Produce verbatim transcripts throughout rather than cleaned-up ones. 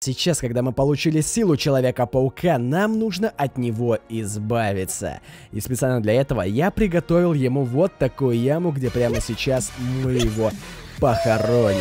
Сейчас, когда мы получили силу Человека-паука, нам нужно от него избавиться. И специально для этого я приготовил ему вот такую яму, где прямо сейчас мы его похороним.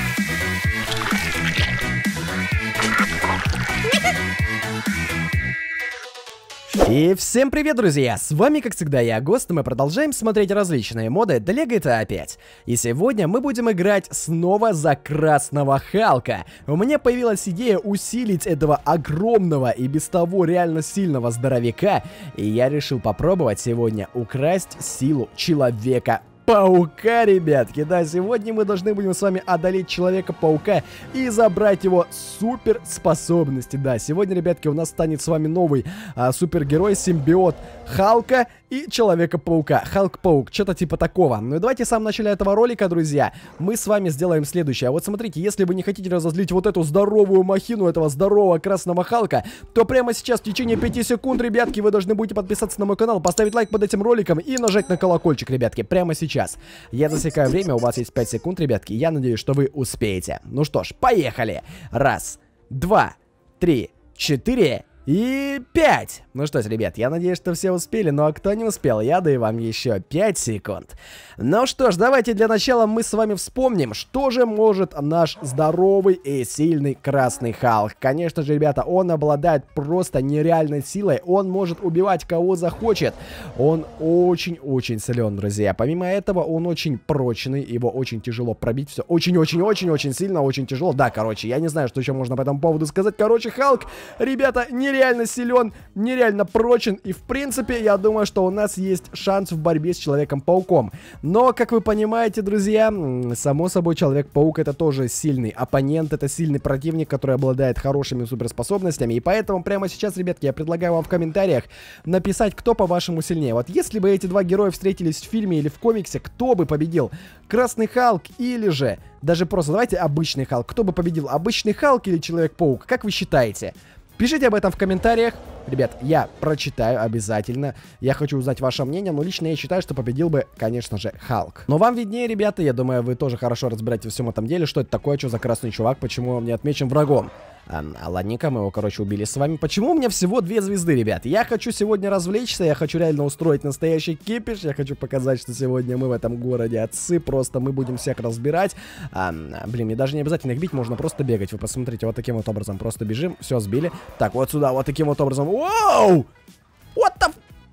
И всем привет, друзья! С вами, как всегда, я, Гост, и мы продолжаем смотреть различные моды для джи ти эй пять. И сегодня мы будем играть снова за Красного Халка. У меня появилась идея усилить этого огромного и без того реально сильного здоровяка, и я решил попробовать сегодня украсть силу Человека Паука, ребятки. Да, сегодня мы должны будем с вами одолеть Человека-паука и забрать его суперспособности. Да, сегодня, ребятки, у нас станет с вами новый а, супергерой, симбиот Халка и Человека-паука. Халк-паук, что-то типа такого. Ну и давайте в самом начале этого ролика, друзья, мы с вами сделаем следующее. Вот смотрите, если вы не хотите разозлить вот эту здоровую махину, этого здорового Красного Халка, то прямо сейчас в течение пяти секунд, ребятки, вы должны будете подписаться на мой канал, поставить лайк под этим роликом и нажать на колокольчик, ребятки, прямо сейчас. Я засекаю время, у вас есть пять секунд, ребятки, я надеюсь, что вы успеете. Ну что ж, поехали! Раз, два, три, четыре и пять. Ну что ж, ребят, я надеюсь, что все успели, но кто не успел, я даю вам еще пять секунд. Ну что ж, давайте для начала мы с вами вспомним, что же может наш здоровый и сильный Красный Халк. Конечно же, ребята, он обладает просто нереальной силой, он может убивать кого захочет. Он очень-очень силен, друзья. Помимо этого, он очень прочный, его очень тяжело пробить, все очень-очень-очень-очень сильно, очень тяжело. Да, короче, я не знаю, что еще можно по этому поводу сказать. Короче, Халк, ребята, нереально Нереально силен, нереально прочен, и в принципе я думаю, что у нас есть шанс в борьбе с Человеком-пауком. Но, как вы понимаете, друзья, само собой, Человек-паук это тоже сильный оппонент, это сильный противник, который обладает хорошими суперспособностями, и поэтому прямо сейчас, ребятки, я предлагаю вам в комментариях написать, кто по-вашему сильнее. Вот если бы эти два героя встретились в фильме или в комиксе, кто бы победил? Красный Халк или же, даже просто давайте обычный Халк, кто бы победил? Обычный Халк или Человек-паук? Как вы считаете? Пишите об этом в комментариях. Ребят, я прочитаю обязательно. Я хочу узнать ваше мнение, но лично я считаю, что победил бы, конечно же, Халк. Но вам виднее, ребята, я думаю, вы тоже хорошо разбираетесь во всем этом деле. Что это такое, что за красный чувак, почему он не отмечен врагом. А, ладненько, мы его, короче, убили с вами. Почему у меня всего две звезды, ребят? Я хочу сегодня развлечься, я хочу реально устроить настоящий кипиш. Я хочу показать, что сегодня мы в этом городе отцы. Просто мы будем всех разбирать. А, блин, мне даже не обязательно их бить, можно просто бегать. Вы посмотрите, вот таким вот образом просто бежим. Все, сбили. Так, вот сюда, вот таким вот образом. Воу! What the...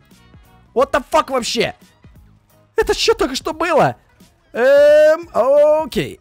What the fuck вообще? Это что только что было? Эм, окей.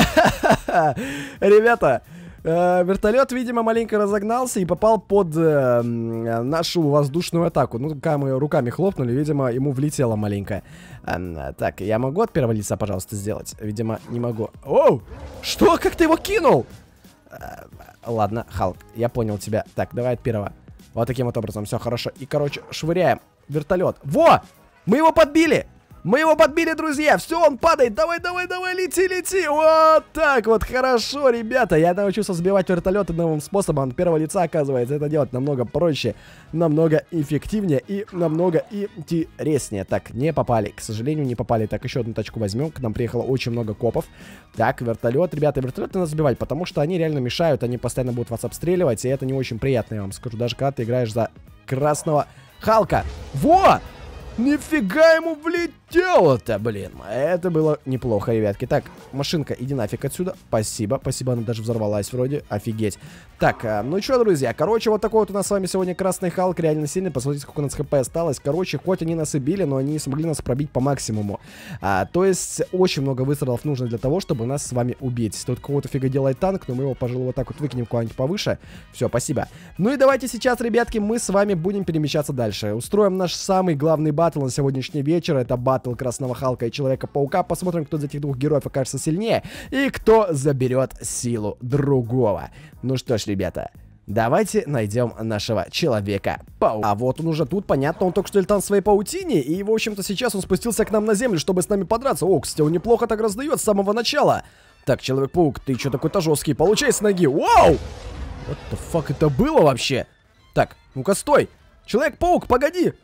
Ребята... Э, вертолет, видимо, маленько разогнался и попал под э, нашу воздушную атаку. Ну, когда мы руками хлопнули, видимо, ему влетело маленько. Э, так, я могу от первого лица, пожалуйста, сделать? Видимо, не могу. Оу! Что? Как ты его кинул? Э, ладно, Халк, я понял тебя. Так, давай от первого. Вот таким вот образом, все хорошо. И, короче, швыряем вертолет. Во! Мы его подбили! Мы его подбили, друзья! Все, он падает! Давай, давай, давай, лети, лети! Вот так вот, хорошо, ребята! Я научился сбивать вертолеты новым способом. От первого лица, оказывается, это делать намного проще, намного эффективнее и намного интереснее. Так, не попали, к сожалению, не попали. Так, еще одну тачку возьмем. К нам приехало очень много копов. Так, вертолет, ребята, вертолеты надо сбивать, потому что они реально мешают, они постоянно будут вас обстреливать, и это не очень приятно, я вам скажу. Даже когда ты играешь за Красного Халка. Во! Нифига ему влетело-то, блин. Это было неплохо, ребятки. Так, машинка, иди нафиг отсюда. Спасибо, спасибо, она даже взорвалась вроде. Офигеть. Так, ну что, друзья, короче, вот такой вот у нас с вами сегодня Красный Халк, реально сильный. Посмотрите, сколько у нас хп осталось. Короче, хоть они нас и били, но они не смогли нас пробить по максимуму. а, То есть, очень много выстрелов нужно для того, чтобы нас с вами убить. Тут кого-то фига делает танк, но мы его, пожалуй, вот так вот выкинем куда-нибудь повыше. Все, спасибо. Ну и давайте сейчас, ребятки, мы с вами будем перемещаться дальше. Устроим наш самый главный батл на сегодняшний вечер. Это батл Красного Халка и Человека-паука. Посмотрим, кто из этих двух героев окажется сильнее и кто заберет силу другого. Ну что ж, ребята, давайте найдем нашего Человека-паука. А вот он уже тут, понятно, он только что летал в своей паутине, и, в общем-то, сейчас он спустился к нам на землю, чтобы с нами подраться. О, кстати, он неплохо так раздает с самого начала. Так, Человек-паук, ты что такой-то жесткий? Получай с ноги. Вау! What the fuck это было вообще? Так, ну-ка, стой! Человек-паук, погоди!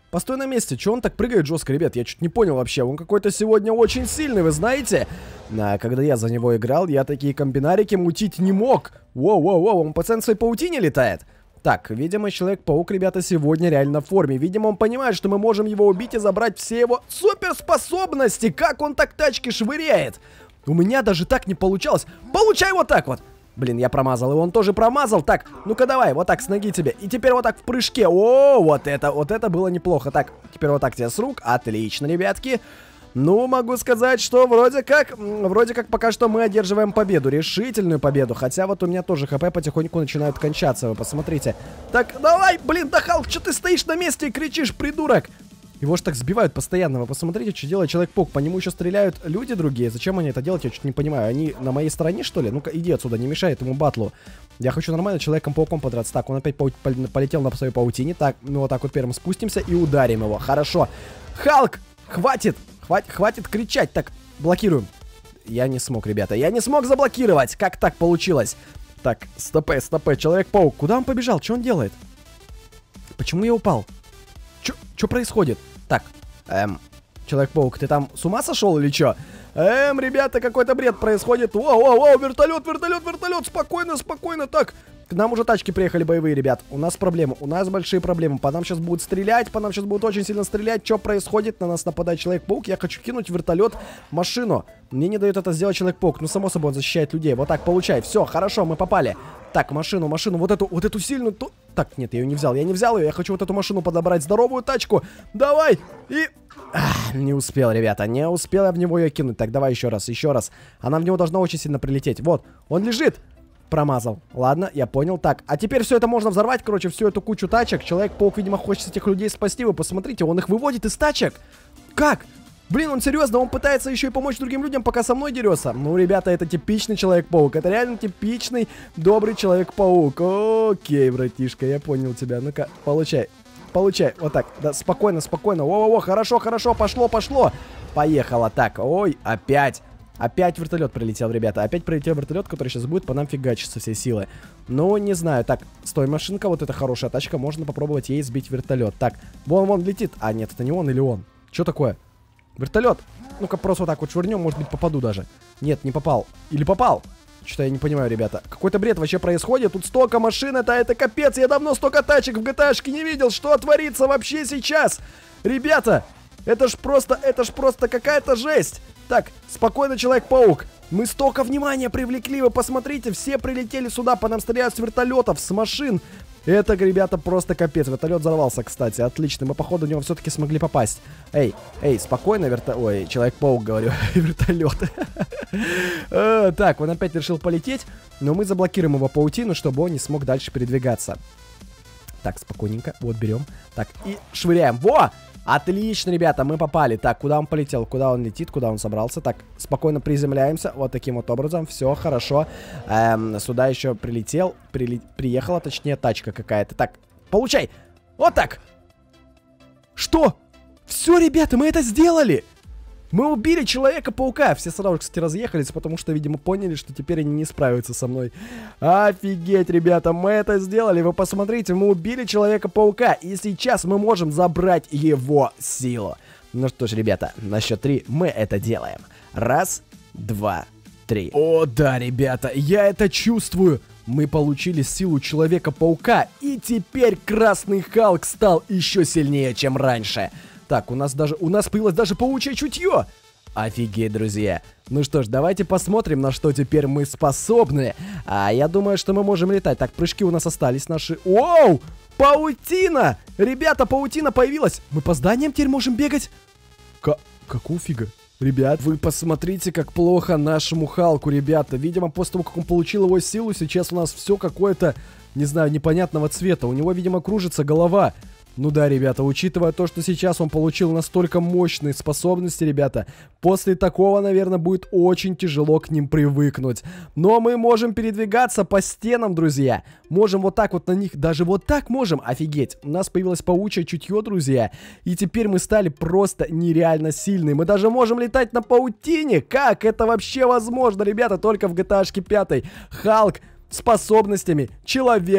Постой на месте, че он так прыгает жестко, ребят? Я чуть не понял вообще. Он какой-то сегодня очень сильный, вы знаете? А, когда я за него играл, я такие комбинарики мутить не мог. Воу-воу-воу, он по своей паутине летает. Так, видимо, Человек-паук, ребята, сегодня реально в форме. Видимо, он понимает, что мы можем его убить и забрать все его суперспособности. Как он так тачки швыряет? У меня даже так не получалось. Получай вот так вот. Блин, я промазал, и он тоже промазал. Так, ну-ка давай, вот так, с ноги тебе. И теперь вот так в прыжке. О, вот это, вот это было неплохо. Так, теперь вот так тебе с рук. Отлично, ребятки. Ну, могу сказать, что вроде как, вроде как пока что мы одерживаем победу. Решительную победу. Хотя вот у меня тоже ХП потихоньку начинают кончаться, вы посмотрите. Так, давай, блин, да Халк, что ты стоишь на месте и кричишь, придурок? Его ж так сбивают постоянно. Вы посмотрите, что делает Человек-паук. По нему еще стреляют люди другие. Зачем они это делают, я чуть не понимаю. Они на моей стороне, что ли? Ну-ка, иди отсюда, не мешай этому батлу. Я хочу нормально Человеком-пауком подраться. Так, он опять полетел на своей паутине. Так, мы вот так вот первым спустимся и ударим его. Хорошо. Халк, хватит, хватит, хватит кричать. Так, блокируем. Я не смог, ребята. Я не смог заблокировать. Как так получилось? Так, стопэ, стопэ. Человек-паук. Куда он побежал? Что он делает? Почему я упал? Что происходит? Так, эм, Человек-паук, ты там с ума сошел или что? Эм, ребята, какой-то бред происходит. Воу-воу-воу, вертолет, вертолет, вертолет, спокойно, спокойно, так. К нам уже тачки приехали боевые, ребят. У нас проблемы, у нас большие проблемы. По нам сейчас будут стрелять, по нам сейчас будут очень сильно стрелять. Что происходит? На нас нападает Человек-паук. Я хочу кинуть в вертолет машину. Мне не дает это сделать Человек-паук. Ну, само собой, он защищает людей. Вот так, получай. Все, хорошо, мы попали. Так, машину, машину, вот эту, вот эту сильную... Ту... Так, нет, я ее не взял, я не взял ее. Я хочу вот эту машину подобрать, здоровую тачку. Давай! И... Ах, не успел, ребята, не успел я в него ее кинуть. Так, давай еще раз, еще раз. Она в него должна очень сильно прилететь. Вот, он лежит. Промазал. Ладно, я понял. Так, а теперь все это можно взорвать, короче, всю эту кучу тачек. Человек-паук, видимо, хочет этих людей спасти. Вы посмотрите, он их выводит из тачек. Как? Блин, он серьезно, он пытается еще и помочь другим людям, пока со мной дерется. Ну, ребята, это типичный Человек-паук. Это реально типичный, добрый Человек-паук. Окей, братишка, я понял тебя. Ну-ка, получай. Получай. Вот так. Да, спокойно, спокойно. Во-во-во, хорошо, хорошо, пошло, пошло. Поехало. Так, ой, опять. Опять вертолет прилетел, ребята. Опять прилетел вертолет, который сейчас будет по нам фигачить со всей силы. Ну, не знаю. Так, стой, машинка. Вот эта хорошая тачка. Можно попробовать ей сбить вертолет. Так, вон, вон летит. А, нет, это не он или он. Что такое? Вертолет. Ну-ка, просто вот так вот швырнем. Может быть, попаду даже. Нет, не попал. Или попал? Что-то я не понимаю, ребята. Какой-то бред вообще происходит. Тут столько машин. Это, это капец. Я давно столько тачек в джи ти эй-шке не видел. Что творится вообще сейчас? Ребята, это ж просто, это ж просто какая-то жесть. Так, спокойно, Человек-паук. Мы столько внимания привлекли, вы посмотрите, все прилетели сюда, по нам стреляют с вертолетов, с машин. Это, ребята, просто капец. Вертолет взорвался, кстати, отлично. Мы, походу, в него все-таки смогли попасть. Эй, эй, спокойно, верто... Ой, Человек-паук, говорю, вертолет. Так, он опять решил полететь, но мы заблокируем его паутину, чтобы он не смог дальше передвигаться. Так, спокойненько, вот берем. Так, и швыряем. Во! Отлично, ребята, мы попали. Так, куда он полетел? Куда он летит? Куда он собрался? Так, спокойно приземляемся. Вот таким вот образом. Все хорошо. Эм, сюда еще прилетел. Прили... Приехала, точнее, тачка какая-то. Так, получай. Вот так. Что? Все, ребята, мы это сделали. Мы убили Человека-паука. Все сразу, кстати, разъехались, потому что, видимо, поняли, что теперь они не справятся со мной. Офигеть, ребята, мы это сделали. Вы посмотрите, мы убили Человека-паука. И сейчас мы можем забрать его силу. Ну что ж, ребята, на счет три мы это делаем. Раз, два, три. О, да, ребята, я это чувствую. Мы получили силу Человека-паука. И теперь Красный Халк стал еще сильнее, чем раньше. Так, у нас даже, у нас появилось даже паучье чутье. Офигеть, друзья. Ну что ж, давайте посмотрим, на что теперь мы способны. А я думаю, что мы можем летать. Так, прыжки у нас остались наши. Оу! Паутина! Ребята, паутина появилась. Мы по зданиям теперь можем бегать? К какого фига? Ребят, вы посмотрите, как плохо нашему Халку, ребята. Видимо, после того, как он получил его силу, сейчас у нас все какое-то, не знаю, непонятного цвета. У него, видимо, кружится голова. Ну да, ребята, учитывая то, что сейчас он получил настолько мощные способности, ребята, после такого, наверное, будет очень тяжело к ним привыкнуть. Но мы можем передвигаться по стенам, друзья. Можем вот так вот на них, даже вот так можем. Офигеть, у нас появилось паучье чутье, друзья. И теперь мы стали просто нереально сильные. Мы даже можем летать на паутине. Как это вообще возможно, ребята? Только в джи ти эй-шке пятой. Халк способностями Человека-паука.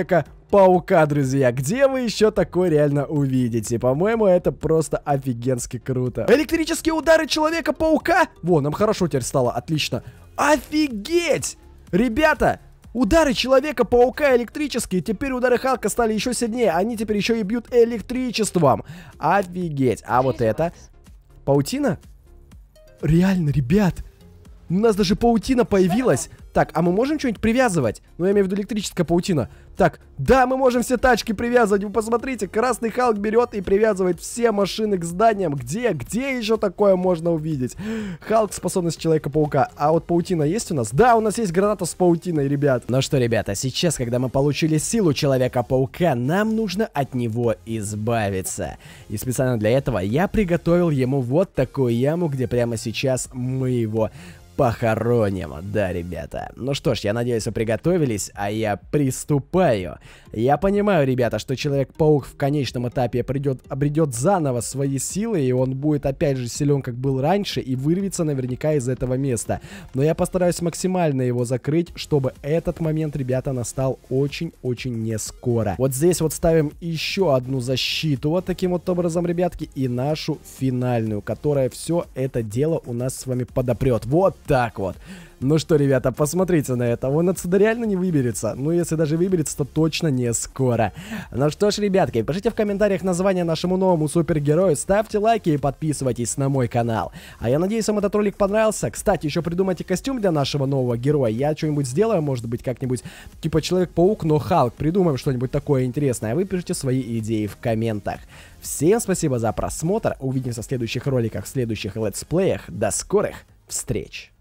Человека-паука, друзья. Где вы еще такое реально увидите? По-моему, это просто офигенски круто. Электрические удары Человека-паука. Во, нам хорошо теперь стало, отлично. Офигеть! Ребята, удары Человека-паука электрические. Теперь удары Халка стали еще сильнее. Они теперь еще и бьют электричеством. Офигеть. А вот это... Паутина? Реально, ребят. У нас даже паутина появилась. Так, а мы можем что-нибудь привязывать? Ну, я имею в виду электрическая паутина. Так, да, мы можем все тачки привязывать. Вы посмотрите, Красный Халк берет и привязывает все машины к зданиям. Где? Где еще такое можно увидеть? Халк — способность Человека-паука. А вот паутина есть у нас? Да, у нас есть граната с паутиной, ребят. Ну что, ребята, сейчас, когда мы получили силу Человека-паука, нам нужно от него избавиться. И специально для этого я приготовил ему вот такую яму, где прямо сейчас мы его похороним. Да, ребята. Ну что ж, я надеюсь, вы приготовились, а я приступаю. Я понимаю, ребята, что Человек-паук в конечном этапе придет, обретет заново свои силы, и он будет опять же силен, как был раньше, и вырвется наверняка из этого места. Но я постараюсь максимально его закрыть, чтобы этот момент, ребята, настал очень-очень не скоро. Вот здесь вот ставим еще одну защиту, вот таким вот образом, ребятки, и нашу финальную, которая все это дело у нас с вами подопрет. Вот так вот. Ну что, ребята, посмотрите на это. Он отсюда реально не выберется. Ну, если даже выберется, то точно не скоро. Ну что ж, ребятки, пишите в комментариях название нашему новому супергерою, ставьте лайки и подписывайтесь на мой канал. А я надеюсь, вам этот ролик понравился. Кстати, еще придумайте костюм для нашего нового героя. Я что-нибудь сделаю, может быть, как-нибудь типа Человек-паук, но Халк. Придумаем что-нибудь такое интересное. Вы пишите свои идеи в комментах. Всем спасибо за просмотр. Увидимся в следующих роликах, в следующих летсплеях. До скорых встреч!